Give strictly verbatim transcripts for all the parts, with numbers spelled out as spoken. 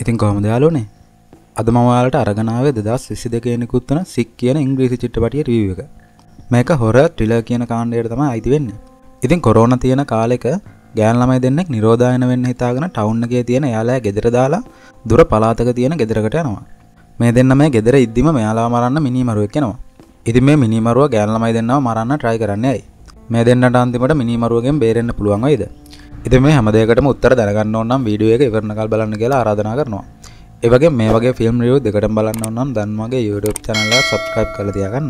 ඉතින් කොහොමද යාළුවනේ? අද මම ඔයාලට අරගෙන ආවේ දෙදාස් විසි දෙක වෙනිකුත් වන සික් කියන ඉංග්‍රීසි චිත්‍රපටියේ රිවිව් එක. මේක හොරර් ත්‍රිලර් කියන කාණ්ඩයට තමයි අයිති වෙන්නේ. ඉතින් කොරෝනා තියෙන කාලෙක ගෑන් ළමයි දෙන්නෙක් නිරෝධායන වෙන්න හිතාගෙන ටවුන් එකේ තියෙන එයාලා ගෙදර දාලා දුර පළාතක තියෙන ගෙදරකට යනවා. මේ දෙන්න මේ ගෙදර ඉද්දිම මෙයාලා මරන්න මිනිමරුවෙක් එනවා. ඉතින් මේ මිනිමරුව ගෑන් ළමයි දෙන්නව මරන්න try කරන්නේ ඇයි? මේ දෙන්නට අන්තිමට මිනිමරුවගෙන් බේරෙන්න පුළුවන් වෙයිද? ඉතින් මේ හැම දෙයකටම උත්තර දැනගන්න ඕන නම් වීඩියෝ එක ඉවරනකල් බලන්න කියලා ආරාධනා කරනවා. ඒ වගේම මේ වගේ ෆිල්ම් රිවිව් දෙකටම බලන්න ඕන නම් දැන් මගේ YouTube channel එක subscribe කරලා තියාගන්න.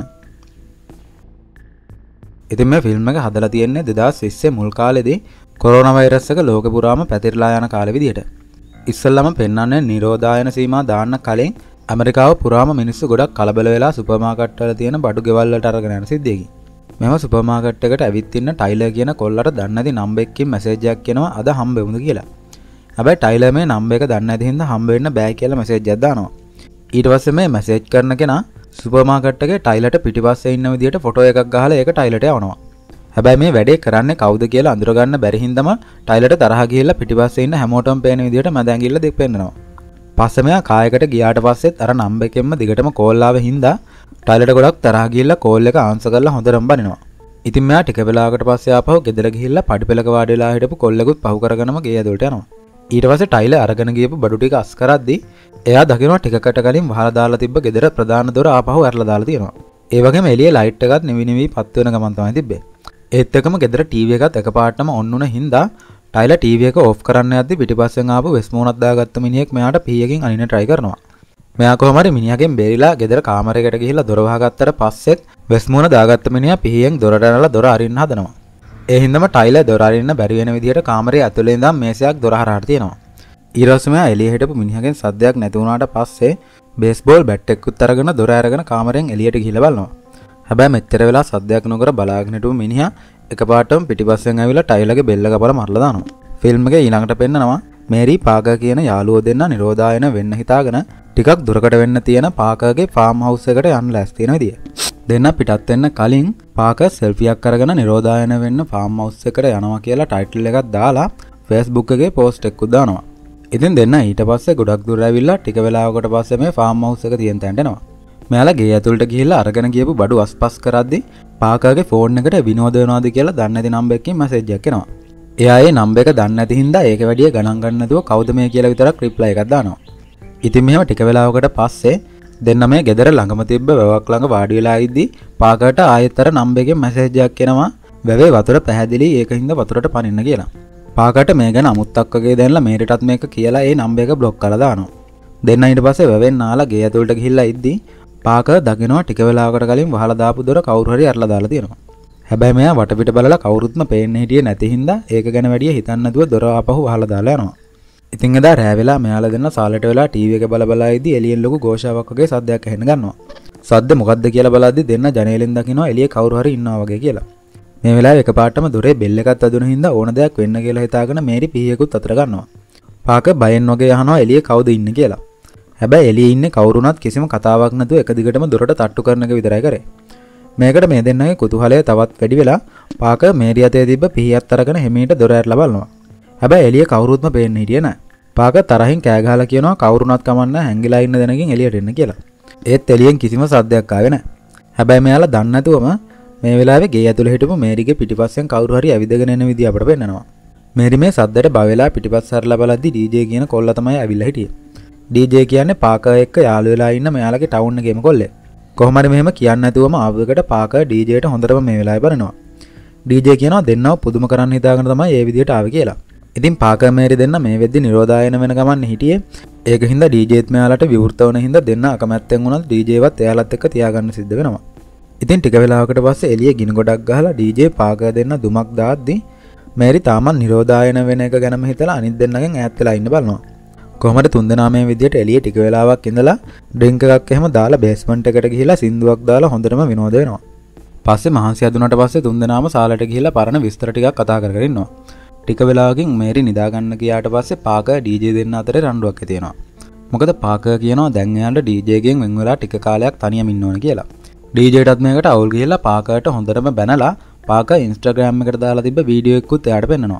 ඉතින් මේ ෆිල්ම් එක හදලා තියෙන්නේ දෙදාස් විස්සේ මුල් කාලෙදී කොරෝනා වෛරස් එක ලෝකෙ පුරාම පැතිරලා යන කාලෙ විදියට. ඉස්සෙල්ලාම පෙන්වන්නේ නිරෝධායන සීමා දාන්න කලින් ඇමරිකාව පුරාම මිනිස්සු ගොඩක් කලබල වෙලා සුපර් මාකට් වල තියෙන බඩු ගෙවල් වලට අරගෙන යන සිද්ධියකින්. මෙම සුපර් මාකට් එකට ඇවිත් ඉන්න ටයිලර් කියන කොල්ලට දන්නේ නැති නම්බර් එකකින් මැසේජ් එකක් එනවා අද හම්බෙමුද කියලා. හැබැයි ටයිලර් මේ නම්බර් එක දන්නේ නැති හින්දා හම්බ වෙන්න බෑ කියලා මැසේජ් එකක් දානවා. ඊට පස්සේ මේ මැසේජ් කරන කෙනා සුපර් මාකට් එකේ ටයිලර්ට පිටිපස්සේ ඉන්න විදියට ෆොටෝ එකක් ගහලා ඒක ටයිලර්ට යවනවා. හැබැයි මේ වැඩේ කරන්නේ කවුද කියලා අඳුර ගන්න බැරි හින්දාම ටයිලර්ට තරහ ගිහිල්ලා පිටිපස්සේ ඉන්න හැමෝටම පේන විදියට මැද ඇඟිල්ල දෙක පෙන්නනවා. පස්සේ මෙයා කායකට ගියාට පස්සෙත් අර නම්බර් එකෙන්ම දිගටම කෝල් ආවෙ හින්දා ටයිලර්ට ගොඩක් තරහ ගිහිල්ලා කෝල් එක ආන්සර් කරලා හොඳටම බනිනවා. ඉතින් මෙයා ටික වෙලාවකට පස්සේ ආපහු ගෙදර ගිහිල්ලා පඩිපෙලක වාඩි වෙලා හිටපු කොල්ලෙකුත් පහු කරගෙනම ගේ ඇතුළට යනවා. ඊට පස්සේ ටයිලර් අරගෙන ගියපු බඩු ටික අස් කරද්දි එයා දකිනවා ටිකකට කලින් වහලා දාලා තිබ්බ ගෙදර ප්‍රධාන දොර ආපහු ඇරලා දාලා තියෙනවා. ඒ වගේම එළියේ ලයිට් එකත් නිවි නිවි පත් වෙන ගමන් තමයි තිබ්බේ. ඒත් එකම ගෙදර ටීවී එකත් එකපාරටම ඔන් වුණ හින්දා ටයිලර් ටීවී එක ඕෆ් කරන්න යද්දි පිටිපස්සෙන් ආපු වෙස්මුණක් දාගත්ත මිනිහෙක් මෙයාට පීයකින් අනින්න try කරනවා. මෙයා කොහොම හරි මිනිහගෙන් බේරිලා ගෙදර කාමරයකට ගිහිල්ලා දොර වහගත්තට පස්සෙත් වෙස්මුණ දාගත්ත මිනිහා පීයෙන් දොරට ඇනලා දොර අරින්න හදනවා. ඒ හින්දාම ටයිලර් දොර අරින්න බැරි වෙන විදිහට කාමරයේ ඇතුලේ ඉඳන් මේසයක් දොර හරහාට තියෙනවා. ඊළඟට මෙයා එළිය හිටපු මිනිහගෙන් සද්දයක් නැති වුණාට පස්සේ බේස්බෝල් බැට් එකකුත් අරගෙන දොර අරගෙන කාමරෙන් එළියට ගිහිල්ලා බලනවා. හැබැයි මෙච්චර වෙලා සද්දයක් නොකර බලාගෙන හිටපු මිනිහා එකපාරටම පිටිපස්සෙන් ඇවිල්ලා ටයිලර්ගේ බෙල්ල කපලා මරලා දානවා. ෆිල්ම් එකේ ඊළඟට පෙන්නනවා මේරි පාකර් කියන යාළුවෝ දෙන්නා නිරෝධායන වෙන්න හිතාගෙන ටිකක් දුරකට වෙන්න තියෙන පාකර්ගේ ෆාම් හවුස් එකට යන්න ලෑස්ති වෙන විදිය. දෙන්න පිටත් වෙන්න කලින් පාකර් සෙල්ෆියක් අරගෙන නිරෝධායන වෙන්න ෆාම් හවුස් එකට යනවා කියලා ටයිටල් එකක් දාලා Facebook එකේ පෝස්ට් එකක් දානවා. ඉතින් දෙන්න ඊට පස්සේ ගොඩක් දුර ඇවිල්ලා ටික වෙලාවකට පස්සේ මේ ෆාම් හවුස් එක තියෙන තැනට එනවා. මෙයාලා ගේ ඇතුළට ගිහිල්ලා අරගෙන ගියපු බඩු අස්පස් කරද්දි පාකර්ගේ ෆෝන් එකට විනෝද වෙනවාද කියලා දන්නේ නැති නම්බර් එකකින් මැසේජ් එකක් එනවා. එයා ඒ නම්බර් එක දන්නේ නැති හින්දා ඒක වැඩිය ගණන් ගන්න නැතුව කවුද මේ කියලා විතරක් රිප්ලයි එකක් දානවා. ඉතින් මෙහෙම ටික වෙලාවකට පස්සේ දෙන්න මේ ගෙදර ළඟම තිබ්බ වැවක් ළඟ වාඩි වෙලා ඉද්දි පාකර්ට ආයෙත් අර නම්බර් එකෙන් මැසේජ් එකක් එනවා වැවේ වතුර පැහැදිලි ඒකින්ද වතුරට පනින්න කියලා. පාකර්ට මේ ගැන අමුත්තක් වගේ දැනලා මේරටත් මේක කියලා ඒ නම්බර් එක බ්ලොක් කරලා දානවා. දෙන්න ඊට පස්සේ වැවෙන් නාලා ගේ ඇතුළට ගිහිල්ලා ඉද්දි පාකර් දකිනවා ටික වෙලාවකට කලින් වහලා දාපු දොර කවුරු හරි අරලා දාලා තියෙනවා. හැබැයි මෙයා වටපිට බලලා කවුරුත්ම පේන්නේ හිටියේ නැති හින්දා ඒක ගැන වැඩිය හිතන්නේ නැතුව දොර ආපහු වහලා දාලා යනවා. ඉතින් එදා රෑ වෙලා මෙයාලා දෙන්න සාලට වෙලා ටීවී එක බල බලා ඉද්දි එළියෙන් ලොකු ഘോഷාවක් වගේ සද්දයක් ඇහෙන්න ගන්නවා. සද්ද මොකද්ද කියලා බලද්දි දෙන්න ජනේලෙන් දකිනවා එළියේ කවුරු හරි ඉන්නවා වගේ කියලා. මේ වෙලාවේ එකපාරටම දොරේ බෙල් එකක් අදුන හින්දා ඕන දෙයක් වෙන්න කියලා හිතාගෙන මේරි පීයකුත් අතර ගන්නවා. පාකර් බයෙන් වගේ අහනවා එළියේ කවුද ඉන්නේ කියලා. හැබැයි එළියේ ඉන්නේ කවුරුණත් කිසිම කතාවක් නැතුව එක දිගටම දොරට තට්ටු කරන එක විතරයි කරේ. මේකට මේ දෙන්නගේ කුතුහලය තවත් වැඩි වෙලා පාකර් මේරි අතේ තිබ්බ පිහියත් අරගෙන හිමීට දොර ඇරලා බලනවා. හැබැයි එළියේ කවුරුත්ම පේන්නේ හිටියේ නැහැ. පාකර් තරහින් කෑ ගහලා කියනවා කවුරුණත් කමන්න හැංගිලා ඉන්න දෙනකින් එළියට එන්න කියලා. ඒත් එළියෙන් කිසිම සද්දයක් ආවේ නැහැ. හැබැයි මෙයාලා දන්නේ නැතුවම මේ වෙලාවේ ගේ ඇතුලේ හිටපු මේරිගේ පිටිපස්සෙන් කවුරු හරි ඇවිදගෙන එන විදිය අපට පෙන්නනවා. මේරි මේ සද්දට බය වෙලා පිටිපස්ස හරලා බලද්දි ඩීජේ කියන කොල්ලා තමයි ඇවිල්ලා හිටියේ. ඩීජේ කියන්නේ පාකර් එක්ක යාළු වෙලා ඉන්න මෙයාලගේ ටවුන් එකේම කොල්ලෙක්. කොහොම හරි මෙහෙම කියන්නේ නැතුවම ආවකට පාකර් ඩීජේට හොඳටම මේ වෙලාවේ බලනවා. ඩීජේ කියනවා දෙන්නව පුදුම කරන්න හිතාගෙන තමයි මේ විදියට ආවේ කියලා. ඉතින් පාකර් මේරි දෙන්න මේ වෙද්දි නිරෝධායන වෙන ගමන් හිටියේ. ඒක හින්දා ඩීජේත් මෙයාලට විවෘත වුණ හින්දා දෙන්න අකමැත්තෙන් වුණත් ඩීජේවත් එයාලත් එක්ක තියාගන්න සිද්ධ වෙනවා. ඉතින් ටික වෙලාවකට පස්සේ එළියේ ගිනි ගොඩක් ගහලා ඩීජේ පාකර් දෙන්න දුමක් දාද්දි මේරි තාමත් නිරෝධායන වෙන එක ගැනම හිතලා අනිත් දෙන්නගෙන් ඈත් වෙලා ඉන්න බලනවා. කොහමද තුන්දෙනා මේ විදියට එළියේ ටික වෙලාවක් ඉඳලා ඩ්‍රින්ක් එකක් එහෙම දාලා බේස්මන්ට් එකට ගිහිලා සින්දුවක් දාලා හොඳටම විනෝද වෙනවා. පස්සේ මහන්සි හදුනට පස්සේ තුන්දෙනාම සාලට ගිහිලා පරණ විස්තර ටිකක් කතා කර කර ඉන්නවා. ටික වෙලාවකින් මේරි නිදා ගන්න ගියාට පස්සේ පාකර් ඩීජේ දෙන්න අතරේ රණ්ඩුවක් ඇති වෙනවා. මොකද පාකර් කියනවා දැන් එයාට ඩීජේගෙන් වෙන් වෙලා ටික කාලයක් තනියම ඉන්න ඕන කියලා. ඩීජේටත් මේකට අවුල් ගිහිලා පාකර්ට හොඳටම බැනලා පාකර් Instagram එකට දාලා තිබ්බ වීඩියෝ එකකුත් එයාට පෙන්නනවා.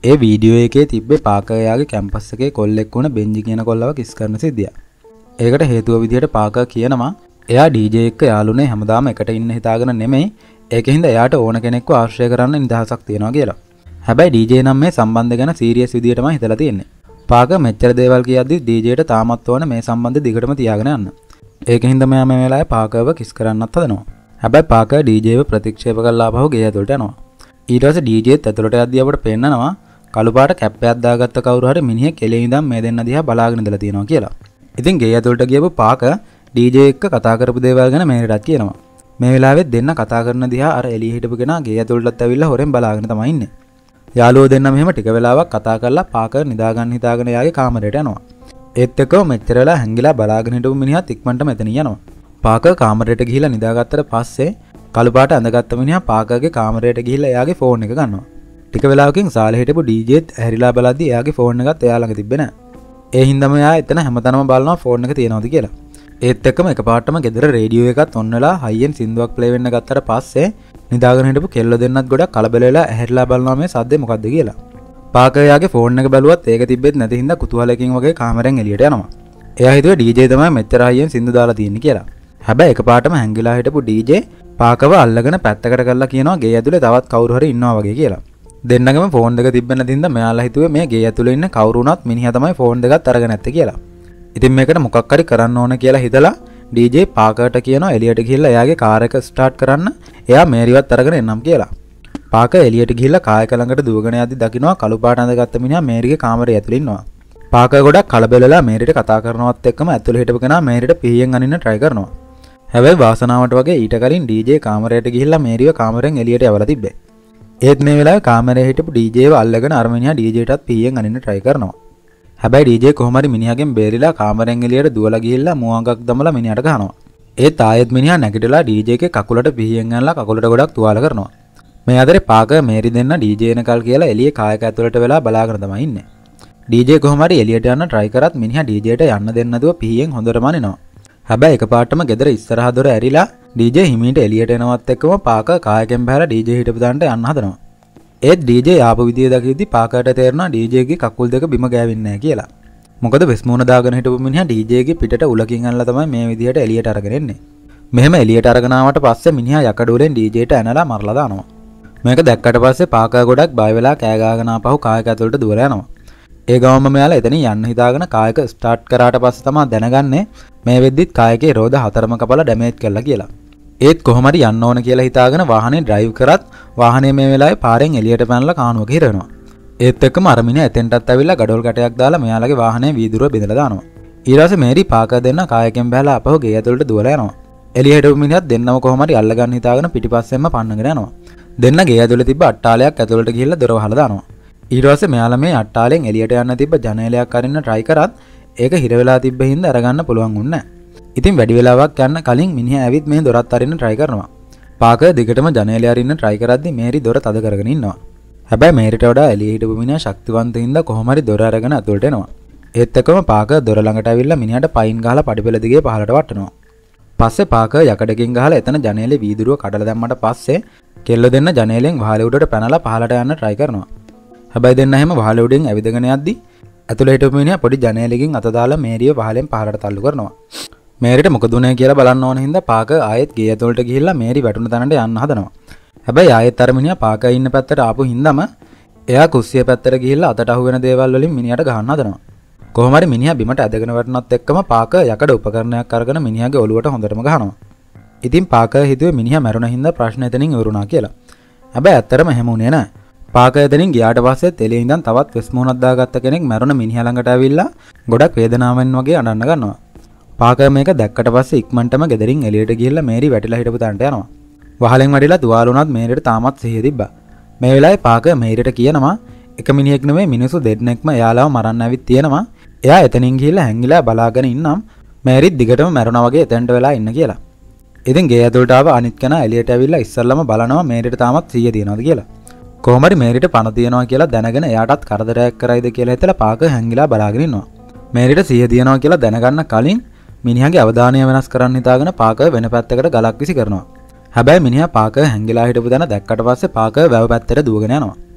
ඒ වීඩියෝ එකේ තිබ්බේ පාකර් යාගේ කැම්පස් එකේ කොල්ලෙක් වුණ බෙන්ජි කියන කොල්ලව කිස් කරන සිද්ධිය. ඒකට හේතුව විදිහට පාකර් කියනවා එයා ඩීජේ එක්ක යාළුනේ හැමදාම එකට ඉන්න හිතාගෙන නෙමෙයි ඒකින්ද එයාට ඕන කෙනෙක්ව ආශ්‍රය කරන්න නිදහසක් තියෙනවා කියලා. හැබැයි ඩීජේ නම් මේ සම්බන්ධය ගැන සීරියස් විදිහටම හිතලා තියෙන්නේ. පාකර් මෙච්චර දේවල් කියද්දි ඩීජේට තාමත් ඕන මේ සම්බන්ධය දිගටම තියාගෙන යන්න. ඒකින්ද මෙයා මේ වෙලාවේ පාකර්ව කිස් කරන්නත් හදනවා. හැබැයි පාකර් ඩීජේව ප්‍රතික්ෂේප කරලා ආපහු ගේ ඇතුළට යනවා. ඊට පස්සේ ඩීජේත් ඇතුළට යද්දී අපට පෙන්නනවා කළු පාට කැප් එකක් දාගත්ත කවුරු හරි මිනිහෙක් එළේ ඉඳන් මේ දෙන්න දිහා බලාගෙන ඉඳලා තියෙනවා කියලා. ඉතින් ගේ ඇතුළට ගියපු පාකර් ඩීජේ එක්ක කතා කරපු දේවල් ගැන මේකටත් කියනවා. මේ වෙලාවෙත් දෙන්න කතා කරන දිහා අර එළිය හිටපු කෙනා ගේ ඇතුළටත් ඇවිල්ලා හොරෙන් බලාගෙන තමයි ඉන්නේ. යාළුවෝ දෙන්න මෙහෙම ටික වෙලාවක් කතා කරලා පාකර් නිදාගන්න හිතාගෙන යාගේ කාමරයට යනවා. ඒත් එක්කම මෙච්චර වෙලා හැංගිලා බලාගෙන හිටපු මිනිහත් ඉක්මනටම එතනින් යනවා. පාකර් කාමරයට ගිහිල්ලා නිදාගත්තට පස්සේ කළු පාට ඇඳගත්ත මිනිහා පාකර්ගේ කාමරයට ගිහිල්ලා එයාගේ ෆෝන් එක ගන්නවා. ටික වෙලාවකින් සාලේ හිටපු ඩීජේත් ඇහැරිලා බලද්දි එයාගේ ෆෝන් එකත් එයා ළඟ තිබ්බේ නැහැ. ඒ හින්දාම එයා එතන හැමතැනම බලනවා ෆෝන් එක තියෙනවද කියලා. ඒත් එක්කම එකපාරටම ගෙදර රේඩියෝ එකත් ඔන් වෙලා හයියෙන් සින්දුවක් ප්ලේ වෙන්න ගත්තට පස්සේ නිදාගෙන හිටපු කෙල්ල දෙන්නත් ගොඩක් කලබල වෙලා ඇහැරිලා බලනවා මේ සද්දේ මොකද්ද කියලා. පාකර් යාගේ ෆෝන් එක බැලුවත් ඒක තිබෙත් නැති හින්දා කුතුහලකින් වගේ කාමරෙන් එළියට යනවා. එයා හිතුවේ ඩීජේ තමයි මෙච්චර හයියෙන් සින්දු දාලා තියෙන්නේ කියලා. හැබැයි එකපාරටම හැංගිලා හිටපු ඩීජේ පාකව අල්ලගෙන පැත්තකට කරලා කියනවා ගේ ඇතුලේ තවත් කවුරු හරි ඉන්නවා වගේ කියලා. දෙන්නගම ෆෝන් දෙක තිබ්බ නැතිඳ මෙයාලා හිතුවේ මේ ගේ ඇතුලේ ඉන්න කවුරු වුණත් මිනිහා තමයි ෆෝන් දෙකත් අරගෙන නැත්තේ කියලා. ඉතින් මේකට මොකක් හරි කරන්න ඕන කියලා හිතලා ඩීජේ පාකර්ට කියනවා එළියට ගිහිල්ලා එයාගේ කාර් එක ස්ටාර්ට් කරන්න එයා මේරිවත් අරගෙන එන්නම් කියලා. පාකර් එළියට ගිහිල්ලා කායක ළඟට දුවගෙන යද්දි දකින්නවා කළු පාට ඇඳගත්ත මිනිහා මේරිගේ කාමරේ ඇතුලේ ඉන්නවා. පාකර් ගොඩක් කලබල වෙලා මේරිට කතා කරනවත් එක්කම ඇතුලේ හිටපු කෙනා මේරිට පීයෙන් අනින්න try කරනවා. හැබැයි වාසනාවට වගේ ඊට කලින් ඩීජේ කාමරයට ගිහිල්ලා මේරිව කාමරෙන් එළියට යවලා තිබ්බේ. ඒත් මේ වෙලාවේ කාමරේ හිටපු ඩීජේව අල්ලගෙන අර මිනිහා ඩීජේටත් පීයෙන් අනින්න try කරනවා. හැබැයි ඩීජේ කොහොම හරි මිනිහාගෙන් බේරිලා කාමරෙන් එළියට දුවලා ගිහිල්ලා මුවඟක් දමලා මිනිහට ගහනවා. ඒත් ආයෙත් මිනිහා නැගිටලා ඩීජේගේ කකුලට පීයෙන් අනලා කකුලට ගොඩක් තුවාල කරනවා. මේ අතරේ පාකර් මේරි දෙන්න ඩීජේ එනකල් කියලා එළියේ කායක ඇතුළට වෙලා බලාගෙන තමයි ඉන්නේ. ඩීජේ කොහොම හරි එළියට යන්න try කරත් මිනිහා ඩීජේට යන්න දෙන්න නැතුව පීයෙන් හොඳටම අනිනවා. හැබැයි එකපාරටම ගෙදර ඉස්සරහ දොර ඇරිලා ඩීජේ හිමීට එළියට එනවත් එක්කම පාකර් කායකෙන් බහැලා ඩීජේ හිටපු තැනට යන්න හදනවා. ඒත් ඩීජේ ආපු විදිය දකිද්දි පාකර්ට තේරෙනවා ඩීජේගේ කකුල් දෙක බිම ගෑවෙන්නේ නැහැ කියලා. මොකද වෙස්මුණ දාගෙන හිටපු මිනිහා ඩීජේගේ පිටට උලකින් අල්ලලා තමයි මේ විදියට එළියට අරගෙන එන්නේ. මෙහෙම එළියට අරගෙන ආවට පස්සේ මිනිහා යකඩ උලෙන් ඩීජේට ඇනලා මරලා දානවා. මේක දැක්කට පස්සේ පාකර් ගොඩක් බය වෙලා කෑ ගහගෙන ආපහු කායක ඇතුළට දුවලා යනවා. ඒ ගමම මෙයාලා එතනින් යන්න හිතාගෙන කායක ස්ටාර්ට් කරාට පස්සේ තමයි දැනගන්නේ මේ වෙද්දිත් කායකේ රෝද හතරම කපලා ඩැමේජ් කළා කියලා. ඒත් කොහොම හරි යන්න ඕන කියලා හිතාගෙන වාහනේ ඩ්‍රයිව් කරත් වාහනේ මේ වෙලාවේ පාරෙන් එළියට පැනලා කානුවක හිර වෙනවා. ඒත් එක්කම අර මිනිහා එතෙන්ටත් ඇවිල්ලා ගඩොල් කැටයක් දාලා මෙයාලගේ වාහනේ වීදුරුව බෙදලා දානවා. ඊට පස්සේ මේරි පාකර් දෙන්න කායකෙන් බහලා අපහු ගේ ඇතුළට දුවලා යනවා. එළියට හිටපු මිනිහත් දෙන්නම කොහොම හරි අල්ලගන්න හිතාගෙන පිටිපස්සෙන්ම පන්නගෙන යනවා. දෙන්න ගේ ඇතුළේ තිබ්බ අට්ටාලයක් ඇතුළට ගිහිල්ලා දොර වහලා දානවා. ඊට පස්සේ මෙයාලා මේ අට්ටාලෙන් එළියට යන්න තිබ්බ ජනේලයක් අරින්න try කරත් ඒක හිර වෙලා තිබ්බ හින්දා අරගන්න පුළුවන් වුණේ නැහැ. ඉතින් වැඩි වෙලාවක් යන්න කලින් මිනිහා ඇවිත් මේ දොරත් අරින්න try කරනවා. පාකර් දිගටම ජනේලය අරින්න try කරද්දි මේරි දොර තද කරගෙන ඉන්නවා. හැබැයි මේරිට වඩා එළියේ හිටපු මිනිහා ශක්තිවන්ත හින්දා කොහොම හරි දොර අරගෙන ඇතුළට එනවා. ඒත් එක්කම පාකර් දොර ළඟට ඇවිල්ලා මිනිහාට පයින් ගහලා පඩිපෙළ දිගේ පහළට වටනවා. පස්සේ පාකර් යකඩකින් ගහලා එතන ජනේලේ වීදුරුව කඩලා දැම්මට පස්සේ කෙල්ල දෙන්න ජනේලෙන් වහලේ උඩට පැනලා පහළට යන්න try කරනවා. හැබැයි දෙන්න එහෙම වහලේ උඩින් ඇවිදගෙන යද්දි ඇතුළේ හිටපු මිනිහා පොඩි ජනේලකින් අත දාලා මේරිය වහලෙන් පහළට තල්ලු කරනවා. මේරිට මොකද උනේ කියලා බලන්න ඕන හින්දා පාකර් ආයෙත් ගේ ඇතුළට ගිහිල්ලා මේරි වැටුණ තැනට යන්න හදනවා. හැබැයි ආයෙත් අර මිනිහා පාකර් ඉන්න පැත්තට ආපු හින්දාම එයා කුස්සිය පැත්තට ගිහිල්ලා අතට අහු වෙන දේවල් වලින් මිනිහට ගහන්න හදනවා. කොහොම හරි මිනිහා බිමට ඇදගෙන වැටුණත් එක්කම පාකර් යකඩ උපකරණයක් අරගෙන මිනිහාගේ ඔළුවට හොඳටම ගහනවා. ඉතින් පාකර් හිතුවේ මිනිහා මැරුණ හින්දා ප්‍රශ්න එතනින් ඉවරුණා කියලා. හැබැයි ඇත්තටම එහෙම උනේ නැහැ. පාකර් එතනින් ගියාට පස්සේ තෙලේ ඉඳන් තවත් වෙස්මුණක් දාගත්ත කෙනෙක් මැරුණ මිනිහා ළඟට ඇවිල්ලා ගොඩක් වේදනාවෙන් වගේ අඬන්න ගන්නවා. පාකර් මේක දැක්කට පස්සේ ඉක්මනටම ගෙදරින් එළියට ගිහිල්ලා මේරි වැටිලා හිටපු තැනට යනවා. වහලෙන් වැටිලා තුවාල වුණත් මේරිට තාමත් සිහිය තිබ්බා. මේ වෙලාවේ පාකර් මේරිට කියනවා එක මිනිහෙක් නෙමෙයි මිනිස්සු දෙන්නෙක්ම එයාලව මරන්න ඇවිත් තියෙනවා. එයා එතනින් ගිහිල්ලා හැංගිලා බලාගෙන ඉන්නම් මේරිත් දිගටම මැරුණා වගේ එතෙන්ට වෙලා ඉන්න කියලා. ඉතින් ගේ ඇතුළට ආව අනිත් කෙනා එළියට ඇවිල්ලා ඉස්සල්ලාම බලනවා මේරිට තාමත් සිහිය තියනවද කියලා. කොහොම හරි මේරිට පණ තියනවා කියලා දැනගෙන එයාටත් කරදරයක් කරයිද කියලා හිතලා පාකර් හැංගිලා බලාගෙන ඉන්නවා. මේරිට සිහිය තියනවා කියලා දැනගන්න කලින් මිනිහාගේ අවධානය වෙනස් කරන්න හිතාගෙන පාකර් වෙන පැත්තකට ගලක් විසි කරනවා. හැබැයි මිනිහා පාකර් හැංගිලා හිටපු දන දැක්කට පස්සේ පාකර් වැව පැත්තට දුවගෙන යනවා.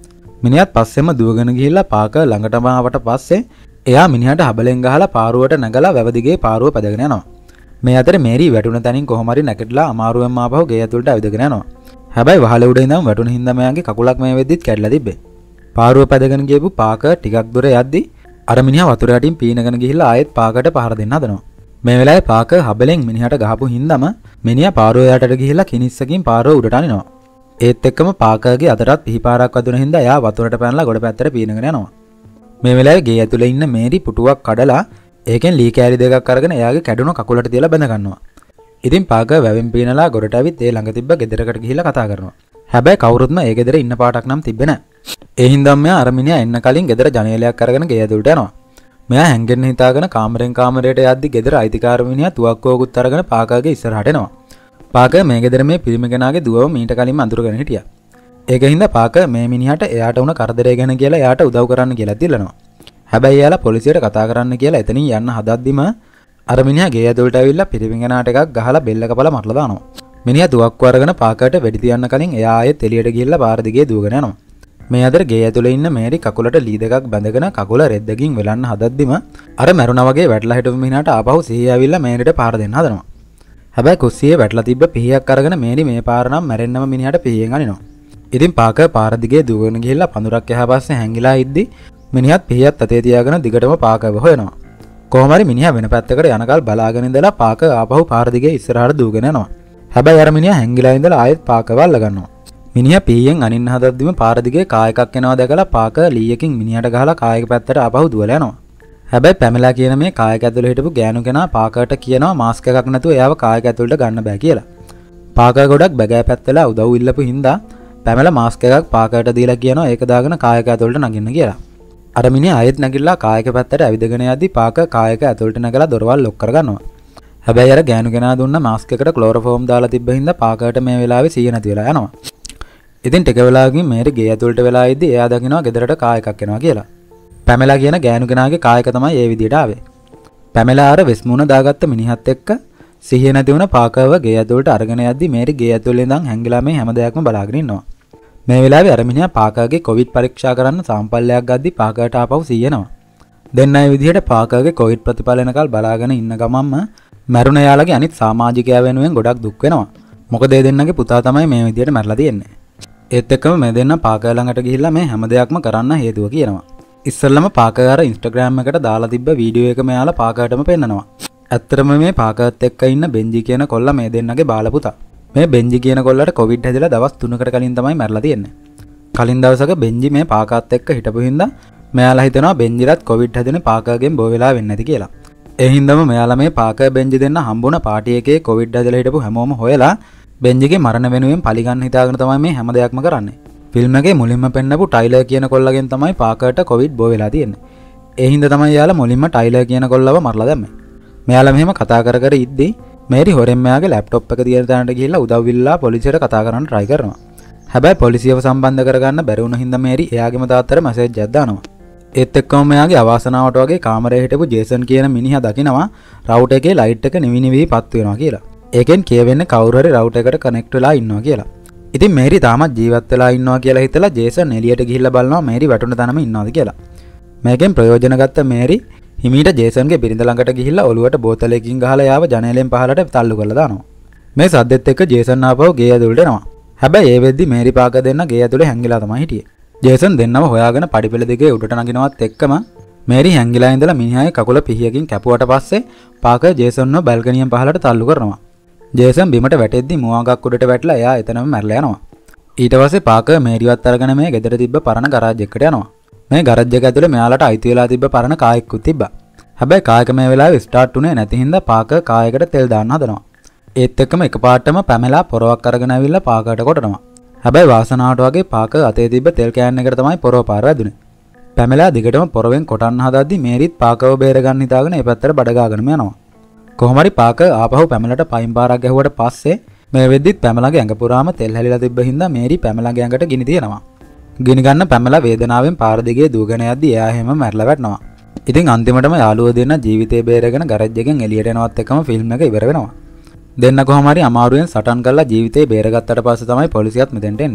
මිනිහත් පස්සෙම දුවගෙන ගිහිල්ලා පාක ළඟටම ආවට පස්සේ එයා මිනිහට හබලෙන් ගහලා පාරුවට නැගලා වැව දිගේ පාරුව පැදගෙන යනවා. මේ අතරේ මේරි වැටුණ තැනින් කොහොම හරි නැගිටලා අමාරුවෙන් ආපහු ගේ ඇතුළට ඇවිදගෙන යනවා. හැබැයි වහලේ උඩ ඉඳන් වැටුණ හින්දා මෙයාගේ කකුලක් මේ වෙද්දිත් කැඩලා තිබ්බේ. පාරුව පැදගෙන ගියපු පාක ටිකක් දුර යද්දි අර මිනිහා වතුර යටින් පීනගෙන ගිහිල්ලා ආයෙත් පාකට පහර දෙන්න හදනවා. මේ වෙලාවේ පාක හබලෙන් මිනිහට ගහපු හින්දාම මිනිහා පාරුව යටට ගිහිල්ලා කිනිස්සකින් පාරුව උඩට අනිනවා. ඒත් එක්කම පාකගේ අතටත් පිහිපාරක් වදුන හින්දා එයා වතුරට පැනලා ගොඩ පැත්තට පීනගෙන යනවා. මේ වෙලාවේ ගේ ඇතුලේ ඉන්න මේරි පුටුවක් කඩලා ඒකෙන් ලී කෑලි දෙකක් අරගෙන එයාගේ කැඩුණු කකුලට තියලා බැඳ ගන්නවා. ඉතින් පාක වැවෙන් පීනලා ගොඩට ඇවිත් ඒ ළඟ තිබ්බ ගෙදරකට ගිහිල්ලා කතා කරනවා. හැබැයි කවුරුත්ම ඒ ගෙදර ඉන්න පාටක් නම් තිබ්බේ නැහැ. ඒ හින්දාම මෙයා අර මිනිහා එන්න කලින් ගෙදර ජනේලයක් අරගෙන ගේ ඇතුළට යනවා. මෙයා හැංගෙන්න හිතාගෙන කාමරෙන් කාමරයට යද්දි ගෙදර අයිතිකාර මිනිහා තුවක්කුවකුත් අරගෙන පාකගේ ඉස්සරහට එනවා. පාක මේ ගෙදර මේ පිරිමි කෙනාගේ දුවව මීට කලින්ම අඳුරගෙන හිටියා. ඒක හින්දා පාක මේ මිනිහට එයාට වුණ කරදරය ගැන කියලා එයාට උදව් කරන්න කියලා දිලනවා. හැබැයි එයාලා පොලිසියට කතා කරන්න කියලා එතනින් යන්න හදද්දිම අර මිනිහා ගේ ඇතුළට ඇවිල්ලා පිරිමි කෙනාට එකක් ගහලා බෙල්ල කපලා මරලා දානවා. මිනිහා තුවක්කුව අරගෙන පාකට වෙඩි තියන්න කලින් එයා ආයෙත් එළියට ගිහිල්ලා පාර දිගේ දුවගෙන යනවා. මේ අතර ගේ ඇතුලේ ඉන්න මේරි කකුලට ලී දෙකක් බැඳගෙන කකුල රෙද්දකින් වෙලන්න හදද්දිම අර මැරුණා වගේ වැටලා හිටපු මිනිහට ආපහු සිහිය ඇවිල්ලා මේරිට පාර දෙන්න හදනවා. හැබැයි කුස්සියේ වැටලා තිබ්බ පිහියක් අරගෙන මේරි මේ පාර නම් මැරෙන්නම මිනිහට පිහියෙන් අනිනවා. ඉතින් පාක පාර දිගේ දුවගෙන ගිහිල්ලා පඳුරක් එහා පස්සේ හැංගිලා ඉද්දි මිනිහත් පිහියත් අතේ තියාගෙන දිගටම පාකව හොයනවා. කොහොම හරි මිනිහා වෙන පැත්තකට යනකල් බලාගෙන ඉඳලා පාක ආපහු පාර දිගේ ඉස්සරහට දුවගෙන යනවා. හැබැයි අර මිනිහා හැංගිලා ඉඳලා ආයෙත් පාකව අල්ල ගන්නවා. මිනිහා පීයෙන් අනින්න හදද්දිම පාර දිගේ කායකක් එනවා දැකලා පාක ලීයකින් මිනිහට ගහලා කායක පැත්තට ආපහු දුවලා යනවා. හැබැයි පැමලා කියන මේ කායක ඇතුළේ හිටපු ගෑනු කෙනා පාකට කියනවා මාස්ක් එකක් නැතුව එයාව කායක ඇතුළට ගන්න බෑ කියලා. පාක ගොඩක් බැගෑ පැත්තලා උදව් ඉල්ලපු හින්දා පැමලා මාස්ක් එකක් පාකට දීලා කියනවා ඒක දාගෙන කායක ඇතුළට නගින්න කියලා. අර මිනිහා ආයෙත් නැගිටලා කායක පැත්තට ඇවිදගෙන යද්දි පාක කායක ඇතුළට නැගලා දොරවල් ලොක් කරගන්නවා. හැබැයි අර ගෑනු කෙනා දුන්න මාස්ක් එකට ක්ලෝරෝෆෝම් දාලා තිබ්බ හින්දා පාකට මේ වෙලාවේ සිහිය නැති වෙලා යනවා. ඉතින් ටික වෙලාවකින් මේරි ගේ ඇතුළට වෙලා ඉද්දි එයා දකිනවා ගෙදරට කායකක් එනවා කියලා. පැමලා කියන ගෑනු කෙනාගේ කායක තමයි ඒ විදියට ආවේ. පැමලා අර වෙස්මුණ දාගත්ත මිනිහත් එක්ක සිහිය නැති වුණ පාකව ගේ ඇතුළට අරගෙන යද්දි මේරි ගේ ඇතුළේ ඉඳන් හැංගිලා මේ හැම දෙයක්ම බලාගෙන ඉන්නවා. මේ වෙලාවේ අර මිනිහා පාකගේ කොවිඩ් පරීක්ෂා කරන්න සාම්පල්ලයක් ගද්දි පාකට ආපහු සිහියනවා. දෙන්න ඒ විදියට පාකගේ කොවිඩ් ප්‍රතිඵල එනකල් බලාගෙන ඉන්න ගමන්ම මැරුණ යාළගේ අනිත් සමාජිකයා වෙනුවෙන් ගොඩක් දුක් වෙනවා. මොකද ඒ දෙන්නගේ පුතා තමයි මේ විදියට මැරලා තියෙන්නේ. ඒත් එක්කම මේ දෙන්න පාක ළඟට ගිහිල්ලා මේ හැම දෙයක්ම කරන්න හේතුව කියනවා. ඉස්සෙල්ලම පාක අර Instagram එකට දාලා තිබ්බ වීඩියෝ එක මෙයාලා පාකටම පෙන්නනවා. ඇත්තටම මේ පාකත් එක්ක ඉන්න බෙන්ජි කියන කොල්ලා මේ දෙන්නගේ බාල පුතා. මේ බෙන්ජි කියන කොල්ලට කොවිඩ් හැදිලා දවස් තුනකට කලින් තමයි මැරලා තියෙන්නේ. කලින් දවසක බෙන්ජි මේ පාකත් එක්ක හිටපු හින්දා මෙයාලා හිතනවා බෙන්ජිරත් කොවිඩ් හැදෙන පාකගෙන් බෝ වෙලා වෙන්නේ නැති කියලා. ඒ හින්දාම මෙයාලා මේ පාක බෙන්ජි දෙන්න හම්බුණ පාටි එකේ කොවිඩ් හැදලා හිටපු හැමෝම හොයලා බෙන්ජිගේ මරණ වෙනුවෙන් පලිගන්න හිතාගෙන තමයි මේ හැම දෙයක්ම කරන්නේ. ෆිල්ම් එකේ මුලින්ම පෙන්නපු ටයිලර් කියන කොල්ලගෙන් තමයි පාකර්ට කොවිඩ් බෝ වෙලා තියෙන්නේ. ඒ හින්දා තමයි යාලා මුලින්ම ටයිලර් කියන කොල්ලව මරලා දැම්මේ. මෙයාලා මෙහෙම කතා කර කර ඉද්දි මේරි හොරෙන් මෙයාගේ ලැප්ටොප් එක තියෙන තැනට ගිහිල්ලා උදව් ඉල්ලලා පොලිසියට කතා කරන්න try කරනවා. හැබැයි පොලිසියව සම්බන්ධ කරගන්න බැරි වුණ හින්දා මේරි එයාගේම තාත්තට මැසේජ් එකක් දානවා. ඒත් එක්කම මෙයාගේ අවාසනාවට වගේ කාමරේ හිටපු ජේසන් කියන මිනිහා දකිනවා රවුටර් එකේ ලයිට් එක නිවි නිවි පත් වෙනවා කියලා. ඒකෙන් කියවෙන්නේ කවුරු හරි රවුටර් එකට කනෙක්ට් වෙලා ඉන්නවා කියලා. ඉතින් මේරි තාමත් ජීවත් වෙලා ඉන්නවා කියලා හිතලා ජේසන් එළියට ගිහිල්ලා බලනවා මේරි වැටුණ තැනම ඉන්නවද කියලා. මේකෙන් ප්‍රයෝජන ගත්ත මේරි හිමීට ජේසන්ගේ බිරිඳ ළඟට ගිහිල්ලා ඔලුවට බෝතලයකින් ගහලා යාව ජනේලෙන් පහළට තල්ලු කරලා දානවා. මේ සද්දෙත් එක්ක ජේසන් ආපහු ගේ ඇතුළට එනවා. හැබැයි ඒ වෙද්දි මේරි පාක දෙන්න ගේ ඇතුළේ හැංගිලා තමයි හිටියේ. ජේසන් දෙන්නම හොයාගෙන පඩිපෙළ දෙකේ උඩට නගිනවත් එක්කම මේරි හැංගිලා ඉඳලා මිනිහාගේ කකුල පිහියකින් කැපුවට පස්සේ පාක ජේසන්ව බල්කනියෙන් පහළට තල්ලු කරනවා. ජේසන් බිමට වැටෙද්දි මුවාගක් උඩට වැටලා එයා එතනම මැරලා යනවා. ඊට පස්සේ පාක මේරිවත් අරගෙන මේ ගෙදර තිබ්බ පරණ ගරාජ් එකකට යනවා. මේ ගරාජ් එක ඇතුලේ මෙයාලට අයිති වෙලා තිබ්බ පරණ කායකුත් තිබ්බා. හැබැයි කායක මේ වෙලාවේ ස්ටාර්ට් උනේ නැති හින්දා පාක කායකට තෙල් දාන්න හදනවා. ඒත් එක්කම එකපාරටම පැමලා පොරවක් අරගෙන ඇවිල්ලා පාකට කොටනවා. හැබැයි වාසනාවට වගේ පාක අතේ තිබ්බ තෙල් කෑන් එකට තමයි පොරව පාර වැදුනේ. පැමලා දිගටම පොරවෙන් කොටන්න හදද්දි මේරිත් පාකව බේර ගන්න හිතාගෙන ඒ පැත්තට බඩ ගාගෙනම යනවා. කොහොම හරි පාක ආපහු පැමලට පයින් පාරක් ගැහුවට පස්සේ මේ වෙද්දිත් පැමලාගේ ඇඟ පුරාම තෙල් හැලිලා තිබ්බ හින්දා මේරි පැමලාගේ ඇඟට ගිනි තියනවා. ගිනි ගන්න පැමලා වේදනාවෙන් පාර දිගේ දුවගෙන යද්දි එයා හැම මැරලා වැටෙනවා. ඉතින් අන්තිමටම යාළුවෝ දෙන්න ජීවිතේ බේරගෙන ගරාජ් එකෙන් එළියට එනවත් එක්කම ෆිල්ම් එක ඉවර වෙනවා. දෙන්න කොහොම හරි අමාරුවෙන් සටන් කරලා ජීවිතේ බේරගත්තට පස්සේ තමයි පොලිසියත් මෙතෙන්ට එන්නේ.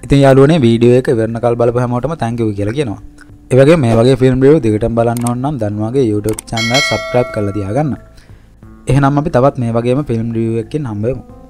ඉතින් යාළුවනේ වීඩියෝ එක ඉවරනකල් බලපු හැමෝටම thank you කියලා කියනවා. ඒ වගේම මේ වගේ ෆිල්ම් රිවිව් දිගටම බලන්න ඕන නම් දන්වාගේ YouTube channel එක subscribe කරලා තියාගන්න. එහෙනම් අපි තවත් මේ වගේම ෆිල්ම් රිවිව් එකකින් හම්බ වෙමු.